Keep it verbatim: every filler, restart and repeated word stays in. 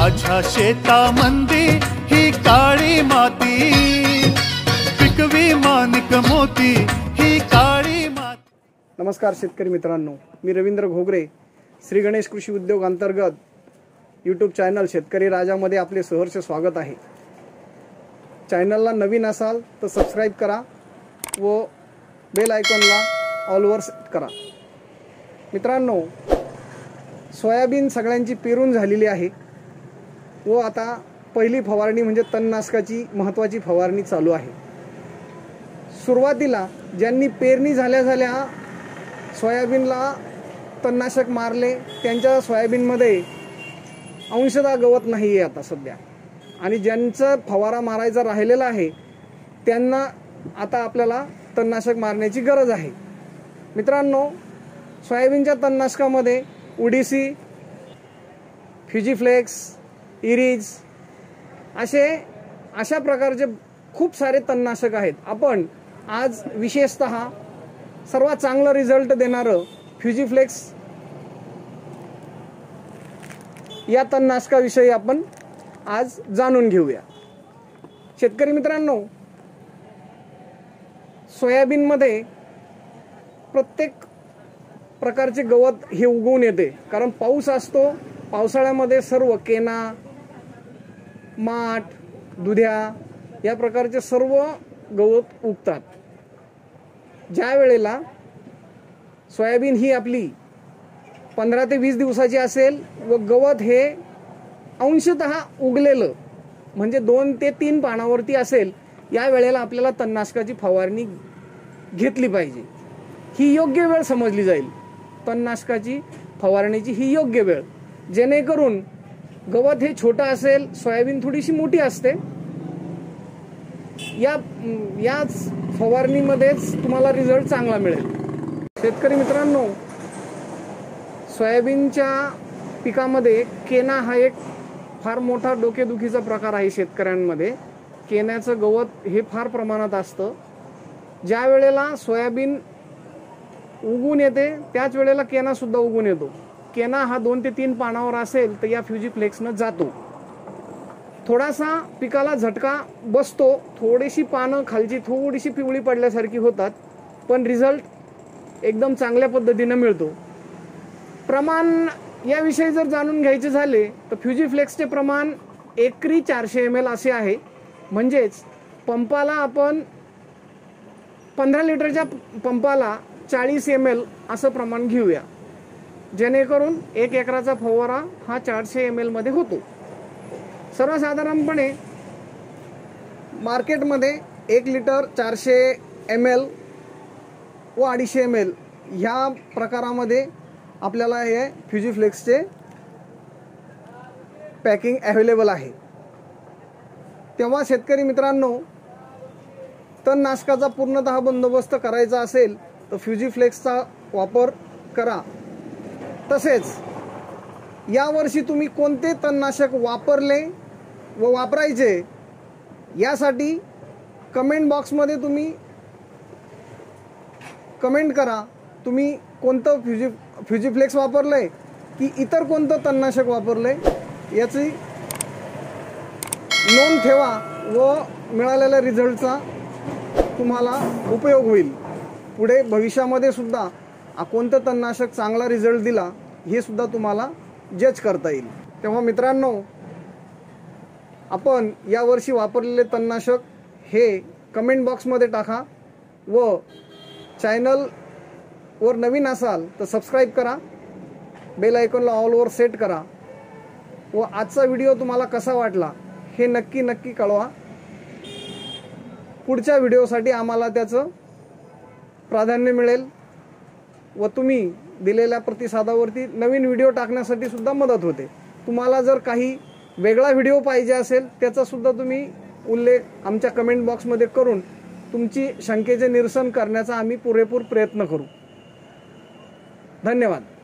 माझ्या शेतामंदी ही काळी माती, पिकवी माणिक मोती ही काळी माती। नमस्कार शेतकरी मित्रांनो, मी रवींद्र घोगरे, श्री गणेश कृषी उद्योग अंतर्गत यूट्यूब चॅनल शेतकरी राजामध्ये आपले सहर्ष स्वागत आहे। चॅनलला नवीन असाल तर सबस्क्राइब करा व बेल आयकॉनला ऑलवर सेट करा। मित्रांनो, सोयाबीन सगळ्यांची पेरून झालेली आहे व आता पहिली फवारणी म्हणजे तणनाशकाची महत्त्वाची फवारणी चालू आहे। सुरुवातीला ज्यांनी पेरणी झाल्या झाल्या सोयाबीनला तणनाशक मारले त्यांच्या सोयाबीनमध्ये अंशतः गवत नाही आहे आता सध्या, आणि ज्यांचा फवारा मारायचा राहिलेला आहे त्यांना आता आपल्याला तणनाशक मारण्याची गरज आहे। मित्रांनो, सोयाबीनच्या तणनाशकामध्ये ओडीसी, फ्युजीफ्लेक्स, इरिज असे अशा प्रकारचे खूप सारे तणनाशक आहेत। आपण आज विशेषतः सर्वात चांगला रिझल्ट देणारं फ्युजीफ्लेक्स या तणनाशकाविषयी आपण आज जाणून घेऊया। शेतकरी मित्रांनो, सोयाबीनमध्ये प्रत्येक प्रकारचे गवत हे उगवून येते, कारण पाऊस असतो। पावसाळ्यामध्ये सर्व केना, माठ, दुध्या या प्रकारचे सर्व गवत उगतात। ज्या वेळेला सोयाबीन ही आपली पंधरा ते वीस दिवसाची असेल व गवत हे अंशतः उगलेलं म्हणजे दोन ते तीन पानावरती असेल, या वेळेला आपल्याला तणनाशकाची फवारणी घेतली पाहिजे। ही योग्य वेळ समजली जाईल, तणनाशकाची फवारणीची ही योग्य वेळ, जेणेकरून गवत हे छोटं असेल, सोयाबीन थोडीशी मोठी असते। या याच फवारणीमध्येच तुम्हाला रिझल्ट चांगला मिळेल। शेतकरी मित्रांनो, सोयाबीनच्या पिकामध्ये केना हा एक फार मोठा डोकेदुखीचा प्रकार आहे। शेतकऱ्यांमध्ये केन्याचं गवत हे फार प्रमाणात असतं। ज्या वेळेला सोयाबीन उगून येते त्याच वेळेला केना सुद्धा उगून येतो। केना हा दोन ते तीन पानावर असेल तर या फ्युजीफ्लेक्सनं जातो। थोडासा पिकाला झटका बसतो, थोडीशी पानं खालची थोडीशी पिवळी पडल्यासारखी होतात, पण रिझल्ट एकदम चांगल्या पद्धतीने मिळतो। प्रमाण याविषयी जर जाणून घ्यायचे झाले तर फ्युजीफ्लेक्सचे प्रमाण एकरी चारशे एम एल असे आहे। म्हणजेच पंपाला आपण पंधरा लिटरच्या पंपाला चाळीस एम एल असं प्रमाण घेऊया, जेणेकरून एक एकराचा फवारा हा चारशे एम एल मध्ये होतो। सर्वसाधारणपणे मार्केटमध्ये एक लिटर चारशे एम एल व अडीचशे एम एल ह्या प्रकारामध्ये आपल्याला हे फ्युजीफ्लेक्सचे पॅकिंग अवेलेबल आहे। तेव्हा शेतकरी मित्रांनो, तणनाशकाचा पूर्णतः बंदोबस्त करायचा असेल तर फ्युजीफ्लेक्सचा वापर करा। तसेच यावर्षी तुम्ही कोणते तणनाशक वापरले व वापरायचे यासाठी कमेंट बॉक्समध्ये तुम्ही कमेंट करा। तुम्ही कोणतं फ्युजी फ्युजीफ्लेक्स वापरलंय की इतर कोणतं तणनाशक वापरलंय याची नोंद ठेवा व मिळालेल्या रिझल्टचा तुम्हाला उपयोग होईल। पुढे भविष्यामध्ये सुद्धा कोणतं तणनाशक चांगला रिझल्ट दिला हे सुद्धा तुम्हाला जज करता येईल। तेव्हा मित्रांनो, आपण यावर्षी वापरलेले तणनाशक हे कमेंट बॉक्समध्ये टाका व चॅनल वर नवीन असाल तर सबस्क्राइब करा, बेल आयकॉनला ऑलवर सेट करा व आजचा व्हिडिओ तुम्हाला कसा वाटला हे नक्की नक्की कळवा। पुढच्या व्हिडिओसाठी आम्हाला त्याचं प्राधान्य मिळेल व तुम्ही दिलेल्या प्रतिसादावरती नवीन व्हिडिओ टाकण्यासाठी सुद्धा मदत होते। तुम्हाला जर काही वेगळा व्हिडिओ पाहिजे असेल त्याचा सुद्धा तुम्ही उल्लेख आमच्या कमेंट बॉक्समध्ये करून तुमची शंकेचे निरसन करण्याचा आम्ही पुरेपूर प्रयत्न करू। धन्यवाद।